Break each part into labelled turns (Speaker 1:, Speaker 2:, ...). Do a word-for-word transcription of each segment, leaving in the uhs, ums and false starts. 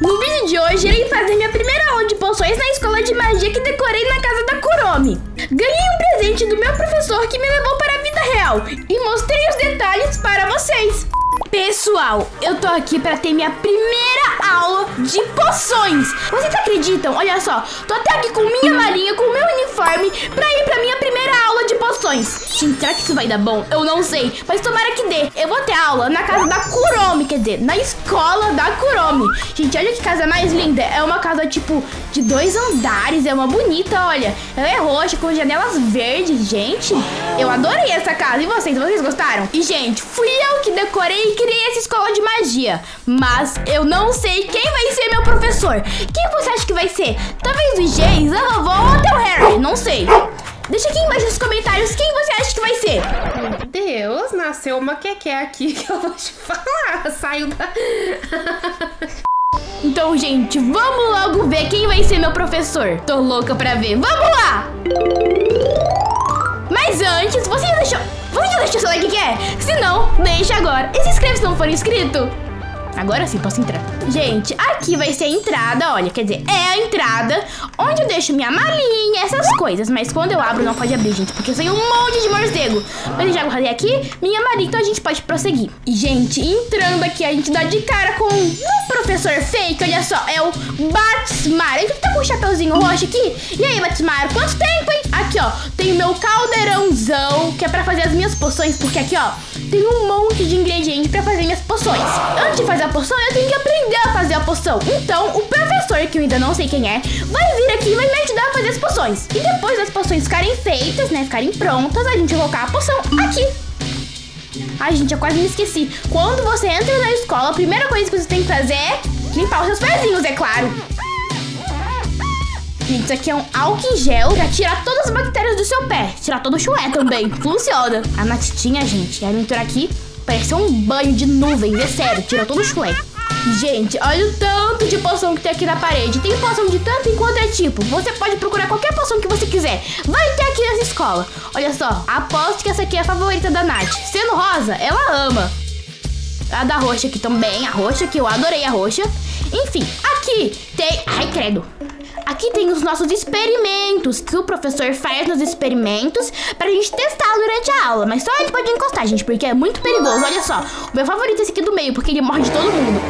Speaker 1: No vídeo de hoje, irei fazer minha primeira aula de poções na escola de magia que decorei na casa da Kuromi. Ganhei um presente do meu professor que me levou para a vida real e mostrei os detalhes para vocês. Pessoal, eu tô aqui pra ter minha primeira aula de poções. Vocês acreditam? Olha só, tô até aqui com minha malinha, com meu uniforme pra ir pra minha primeira aula de poções. Gente, será que isso vai dar bom? Eu não sei, mas tomara que dê. Eu vou ter aula na casa da Kuromi, quer dizer, na escola da Kuromi. Gente, olha que casa mais linda. É uma casa, tipo, de dois andares. É uma bonita, olha. Ela é roxa, com janelas verdes, gente. Eu adorei essa casa. E vocês? Vocês gostaram? E, gente, fui eu que decorei e criei essa escola de magia. Mas eu não sei quem vai ser meu professor. Quem você acha que vai ser? Talvez o Jace, a vovó ou até o Harry. Não sei. Deixa aqui embaixo nos comentários quem você acha que vai ser.
Speaker 2: Meu Deus, nasceu uma queque aqui que eu vou te falar. Saiu da...
Speaker 1: Então, gente, vamos logo ver quem vai ser meu professor. Tô louca pra ver. Vamos lá! Mas antes, você já deixou... Você já deixou seu like, que é? Se não, deixa agora. E se inscreve se não for inscrito. Agora sim, posso entrar. Gente, aqui vai ser a entrada, olha, quer dizer, é a entrada onde eu deixo minha malinha, essas coisas. Mas quando eu abro, não pode abrir, gente, porque tem um monte de morcego. Mas eu já guardei aqui minha malinha, então a gente pode prosseguir. E, gente, entrando aqui, a gente dá de cara com um professor fake, olha só, é o Batsmar. Ele tá com um chapeuzinho roxo aqui. E aí, Batsmar, quanto tempo, hein? Aqui, ó, tem o meu caldeirãozão, que é pra fazer as minhas poções, porque aqui, ó, tem um monte de ingredientes pra fazer minhas poções. Antes de fazer a poção, eu tenho que aprender a fazer a poção. Então, o professor, que eu ainda não sei quem é, vai vir aqui e vai me ajudar a fazer as poções. E depois das poções ficarem feitas, né, ficarem prontas, a gente vai colocar a poção aqui. Ai, gente, eu quase me esqueci. Quando você entra na escola, a primeira coisa que você tem que fazer é limpar os seus pezinhos, é claro. Gente, isso aqui é um álcool em gel pra tirar todas as bactérias do seu pé. Tirar todo o chulé também. Funciona. A Natitinha, gente, a aventura aqui parece um banho de nuvens, é sério. Tira todo o chulé. Gente, olha o tanto de poção que tem aqui na parede. Tem poção de tanto enquanto é tipo. Você pode procurar qualquer poção que você quiser. Vai ter aqui nessa escola. Olha só, aposto que essa aqui é a favorita da Nath. Sendo rosa, ela ama. A da roxa aqui também, a roxa, que eu adorei a roxa. Enfim, aqui tem... Ai, credo. Aqui tem os nossos experimentos, que o professor faz nos experimentos pra gente testar durante a aula. Mas só ele pode encostar, gente, porque é muito perigoso. Olha só, o meu favorito é esse aqui do meio, porque ele morre de todo mundo.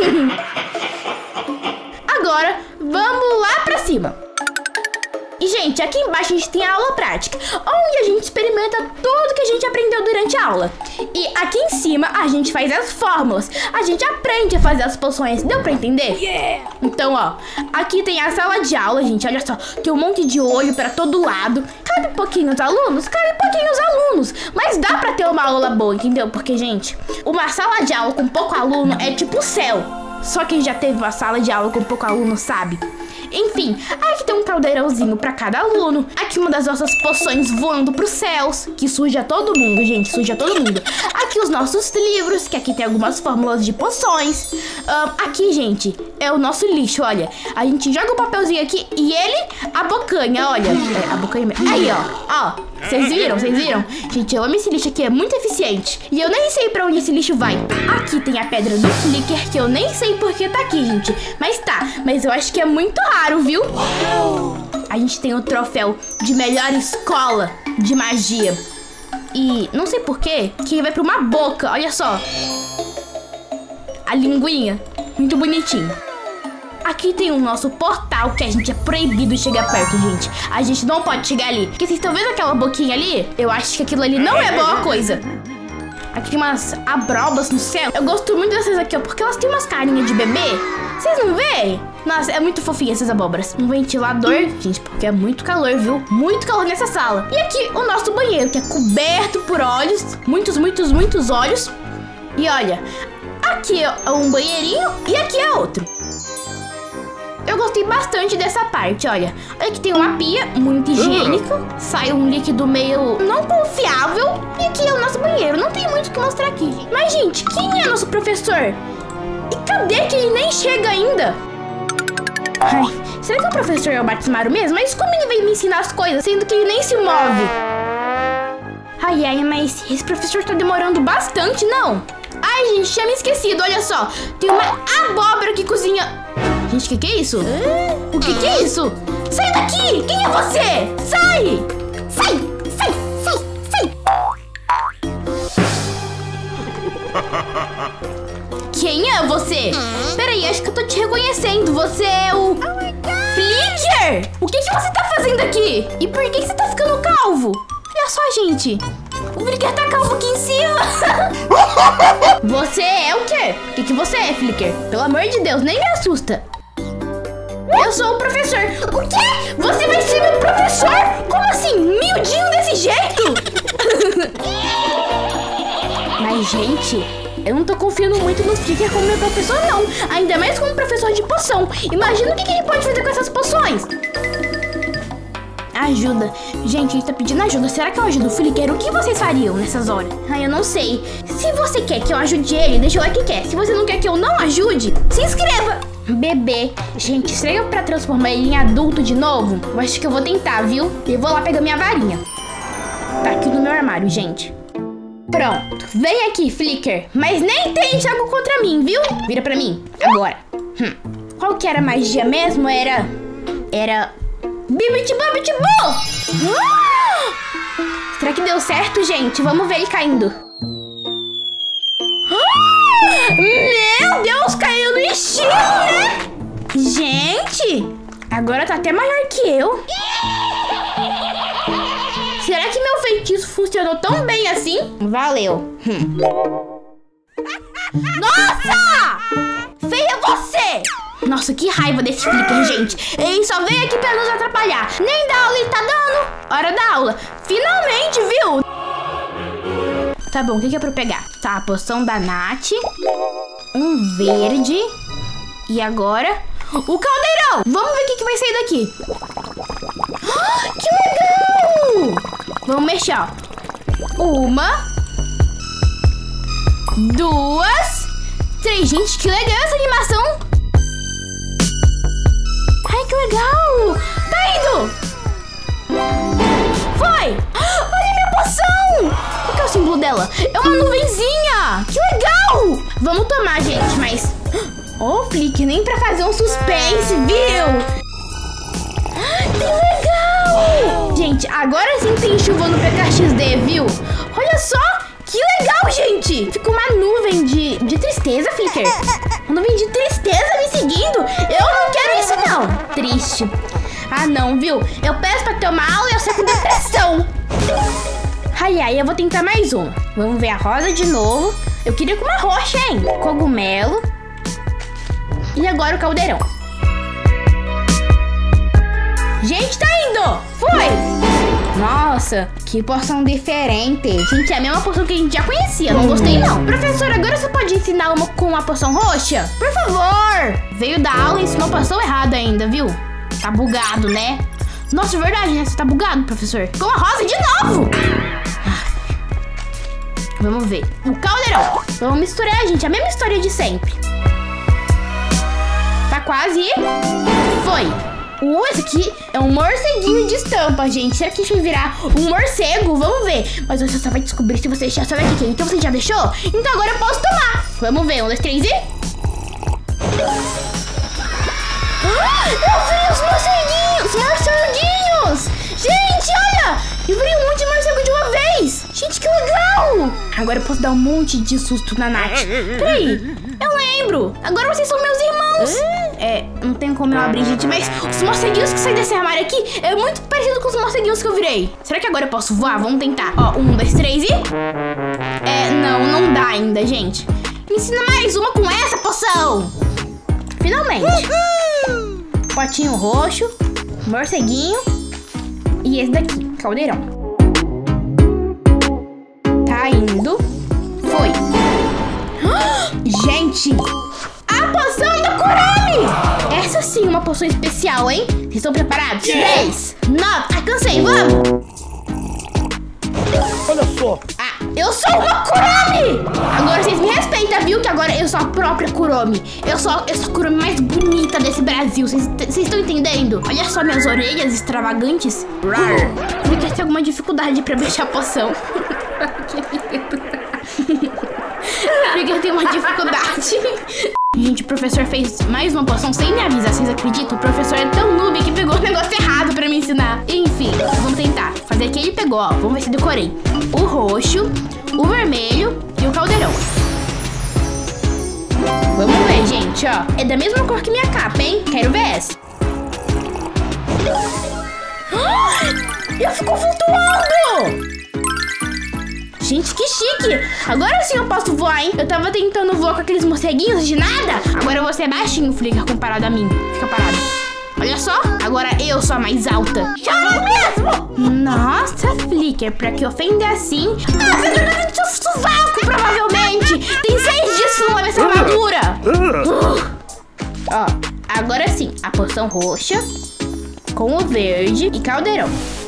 Speaker 1: Agora, vamos lá pra cima. E, gente, aqui embaixo a gente tem a aula prática, onde a gente experimenta tudo que a gente aprendeu durante a aula. E aqui em cima a gente faz as fórmulas. A gente aprende a fazer as poções. Deu pra entender? Yeah! Então, ó, aqui tem a sala de aula, gente. Olha só, tem um monte de olho pra todo lado. Cabe pouquinho os alunos? Cabe pouquinho os alunos. Mas dá pra ter uma aula boa, entendeu? Porque, gente, uma sala de aula com pouco aluno é tipo o céu. Só quem já teve uma sala de aula com pouco aluno sabe. Enfim, aqui tem um caldeirãozinho pra cada aluno. Aqui uma das nossas poções voando pros céus, que suja todo mundo, gente, suja todo mundo. Aqui os nossos livros, que aqui tem algumas fórmulas de poções. um, Aqui, gente, é o nosso lixo, olha. A gente joga o papelzinho aqui e ele, a bocanha, olha. É, a bocanha... Aí, ó, ó. Vocês viram? Vocês viram? Gente, eu amo esse lixo aqui, é muito eficiente. E eu nem sei pra onde esse lixo vai. Aqui tem a pedra do Flicker, que eu nem sei porque tá aqui, gente. Mas tá, mas eu acho que é muito raro, viu? A gente tem o troféu de melhor escola de magia. E não sei porquê, que vai pra uma boca, olha só. A linguinha, muito bonitinho. Aqui tem o nosso portal, que a gente é proibido chegar perto, gente. A gente não pode chegar ali. Porque vocês estão vendo aquela boquinha ali? Eu acho que aquilo ali não é boa coisa. Aqui tem umas abrobas no céu. Eu gosto muito dessas aqui, ó, porque elas têm umas carinhas de bebê. Vocês não veem? Nossa, é muito fofinha essas abóboras. Um ventilador, gente, porque é muito calor, viu? Muito calor nessa sala. E aqui o nosso banheiro, que é coberto por olhos. Muitos, muitos, muitos olhos. E olha, aqui é um banheirinho e aqui é outro. Eu gostei bastante dessa parte, olha. Olha que tem uma pia muito higiênico. Sai um líquido meio não confiável. E aqui é o nosso banheiro. Não tem muito o que mostrar aqui, gente. Mas, gente, quem é nosso professor? E cadê que ele nem chega ainda? Ai, será que o professor é o Batsmaru mesmo? Mas como ele veio me ensinar as coisas, sendo que ele nem se move? Ai, ai, mas esse professor tá demorando bastante, não? Ai, gente, tinha me esquecido, olha só. Tem uma abóbora que cozinha Gente, o que, que é isso? O que, que é isso? Sai daqui! Quem é você? Sai! Sai! Sai! Sai! Sai! Quem é você? Peraí, acho que eu tô te reconhecendo. Você é o... Flicker! O que, que você tá fazendo aqui? E por que você tá ficando calvo? Olha só, gente. O Flicker tá calvo aqui em cima. Você é o quê? O que, que você é, Flicker? Pelo amor de Deus, nem me assusta. Eu sou o professor. O quê? Você vai ser meu professor? Como assim? Miudinho desse jeito? Mas, gente, eu não tô confiando muito no Flicker como meu professor, não. Ainda mais como professor de poção. Imagina o que, que ele pode fazer com essas poções. Ajuda. Gente, ele tá pedindo ajuda. Será que eu ajudo o Flicker? O que vocês fariam nessas horas? Ai, eu não sei. Se você quer que eu ajude ele, deixa o like que quer. Se você não quer que eu não ajude, se inscreva. Bebê. Gente, será que é pra transformar ele em adulto de novo? Eu acho que eu vou tentar, viu? Eu vou lá pegar minha varinha. Tá aqui no meu armário, gente. Pronto. Vem aqui, Flicker. Mas nem tente algo contra mim, viu? Vira pra mim. Agora. Hum. Qual que era a magia mesmo? Era... Era... Bibiti Babiti Boo! Ah! Será que deu certo, gente? Vamos ver ele caindo. Ah! Meu Deus, caiu no estilo, né? Gente, agora tá até maior que eu. Será que meu feitiço funcionou tão bem assim? Valeu. Hum. Nossa! Feia você! Nossa, que raiva desse Flicker, gente. Ele só veio aqui pra nos atrapalhar. Nem da aula ele tá dando. Hora da aula. Finalmente, viu? Tá bom, o que, que é pra eu pegar? Tá, a poção da Nath. Um verde. E agora, o caldeirão. Vamos ver o que, que vai sair daqui. Ah, que legal! Vamos mexer, ó. Uma. Duas. Três. Gente, que legal essa animação. Ai, que legal! Tá indo! Foi! Olha minha poção! Qual que é o símbolo dela? É uma nuvenzinha! Que legal! Vamos tomar, gente, mas... Ô, oh, Flicker, nem pra fazer um suspense, viu? Que legal! Gente, agora sim tem chuva no P K X D, viu? Olha só! Que legal, gente! Ficou uma nuvem de, de tristeza, Flicker. Uma nuvem de tristeza me seguindo. Eu não quero isso, não. Triste. Ah, não, viu? Eu peço pra ter uma aula e eu saio com depressão. Ai, ai, eu vou tentar mais uma. Vamos ver a rosa de novo. Eu queria com uma roxa, hein? Cogumelo. E agora o caldeirão. Gente, tá indo! Foi! Nossa, que poção diferente. Gente, é a mesma poção que a gente já conhecia. Não gostei, não. Professor, agora você pode ensinar uma com uma poção roxa? Por favor! Veio da aula e ensinou a poção errada ainda, viu? Tá bugado, né? Nossa, é verdade, né? Você tá bugado, professor. Com a rosa de novo! Vamos ver. O caldeirão. Vamos misturar, gente. A mesma história de sempre. Tá quase. Foi. Uh, esse aqui é um morceguinho de estampa, gente. Será que isso vai virar um morcego? Vamos ver. Mas você só vai descobrir se você deixar só daqui. Então você já deixou? Então agora eu posso tomar. Vamos ver. Um, dois, três e... Ah, eu vi os morceguinhos! Morceguinhos! Gente, olha! Eu vi um monte de morcego de uma vez! Gente, que legal! Agora eu posso dar um monte de susto na Nath. Peraí, eu lembro! Agora vocês são meus irmãos! É, não tem como eu abrir, gente, mas os morceguinhos que saem desse armário aqui é muito parecido com os morceguinhos que eu virei. Será que agora eu posso voar? Vamos tentar. Ó, um, dois, três e... É, não, não dá ainda, gente. Me ensina mais uma com essa poção! Finalmente! Potinho roxo, morceguinho e esse daqui, caldeirão. Tá indo. Foi. Gente, a poção do Kuromi! Essa sim é uma poção especial, hein? Vocês estão preparados? dez, nove, alcancei, vamos!
Speaker 3: Olha só!
Speaker 1: Ah, eu sou uma Kuromi! Agora vocês me respeitam, viu? Que agora eu sou a própria Kuromi. Eu sou, eu sou a Kuromi mais bonita desse Brasil. Vocês estão entendendo? Olha só minhas orelhas extravagantes. Você quer ter alguma dificuldade pra beijar a poção? Porque eu tenho uma dificuldade. Gente, o professor fez mais uma poção sem me avisar, vocês acreditam? O professor é tão noob que pegou o negócio errado pra me ensinar. Enfim, vamos tentar fazer o que ele pegou, ó. Vamos ver se decorei. O roxo, o vermelho e o caldeirão. Vamos ver, gente, ó. É da mesma cor que minha capa, hein? Quero ver essa. Eu fico flutuando! Gente, que chique! Agora sim eu posso voar, hein? Eu tava tentando voar com aqueles morceguinhos de nada. Agora eu vou ser baixinho, Flicker, comparado a mim. Fica parado. Olha só, agora eu sou a mais alta. Chora mesmo! Nossa, Flicker, pra que ofender assim? Ah, você joga dentro do seu sovaco, provavelmente! Tem seis dias que não leva essa armadura! Uh. Ó, agora sim, a poção roxa com o verde e caldeirão.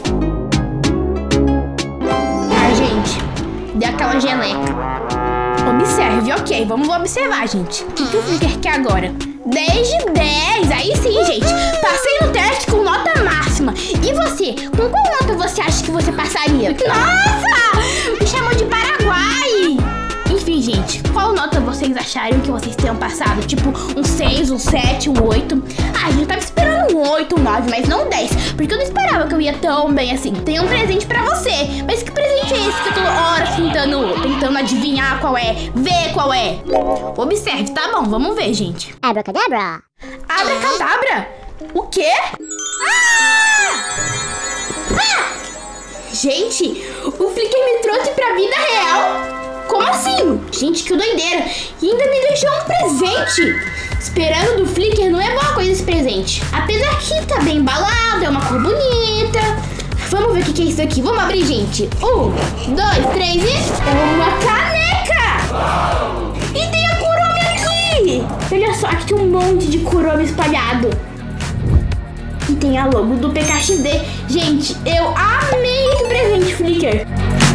Speaker 1: Ah, gente, dê aquela geleca. Observe, ok, vamos observar, gente. O que, que o Flicker quer agora? dez de dez, aí sim, gente. Passei no teste com nota máxima. E você? Com qual nota você acha que você passaria? Nossa! Me chamou de Paraguai! Enfim, gente, qual nota vocês achariam que vocês tenham passado? Tipo, um seis, um sete, um oito? Ah, eu tava esperando um oito, um nove, mas não um dez. Porque eu não esperava que eu ia tão bem assim. Tem um presente pra você. Mas que presente é esse que eu tô horas tentando, tentando adivinhar qual é? Ver qual é? Observe, tá bom, vamos ver, gente.
Speaker 3: Abracadabra.
Speaker 1: Abracadabra? O quê? Ah! Ah! Gente, o Flicker me trouxe pra vida real. Como assim? Gente, que doideira. E ainda me deixou um presente. Esperando do Flicker não é boa coisa esse presente. Apesar que tá bem embalado, é uma cor bonita. Vamos ver o que, que é isso aqui. Vamos abrir, gente. Um, dois, três e... É uma caneca! E tem a Kuromi aqui! Olha só, aqui tem um monte de Kuromi espalhado. E tem a logo do P K X D. Gente, eu amei esse presente, Flicker.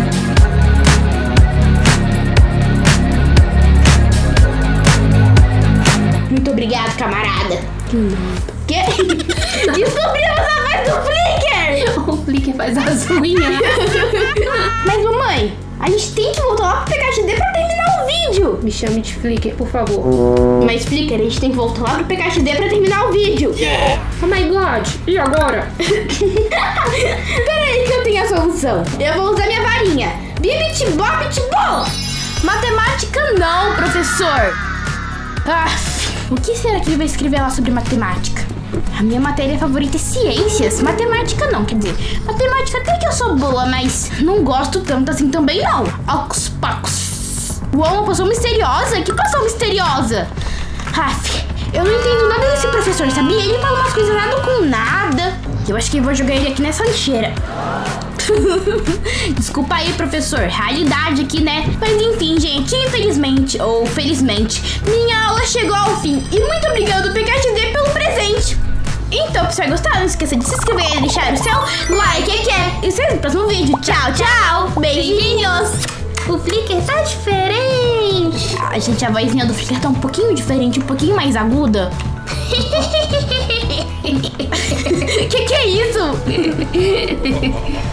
Speaker 1: Muito obrigado, camarada. Que? Descobrimos a voz do Flicker!
Speaker 2: O Flicker faz as unhas.
Speaker 1: Mas, mamãe, a gente tem que voltar lá pro P K X D pra terminar o vídeo.
Speaker 2: Me chame de Flicker, por favor.
Speaker 1: Mas, Flicker, a gente tem que voltar lá pro P K X D pra terminar o vídeo.
Speaker 2: Yeah. Oh my God, e agora?
Speaker 1: Pera aí que eu tenho a solução. Eu vou usar minha varinha. Bibit bobit bo! Matemática não, professor. Ah, o que será que ele vai escrever lá sobre matemática? A minha matéria favorita é ciências. Matemática não, quer dizer, matemática até que eu sou boa, mas não gosto tanto assim também não. Ocus pocus. Uau, uma poção misteriosa? Que poção misteriosa? Aff, eu não entendo nada desse professor, sabia? Ele fala umas coisas nada com nada. Eu acho que eu vou jogar ele aqui nessa lixeira. Desculpa aí, professor, realidade aqui, né? Mas enfim, gente, infelizmente ou felizmente, minha aula chegou ao fim. E muito obrigado, P K X D, pelo presente. Então, se você gostou, não esqueça de se inscrever e deixar o seu like aqui. E se vê no próximo vídeo. Tchau, tchau. Beijinhos. O Flicker tá diferente. Ah, gente, a vozinha do Flicker tá um pouquinho diferente, um pouquinho mais aguda. Que que é isso?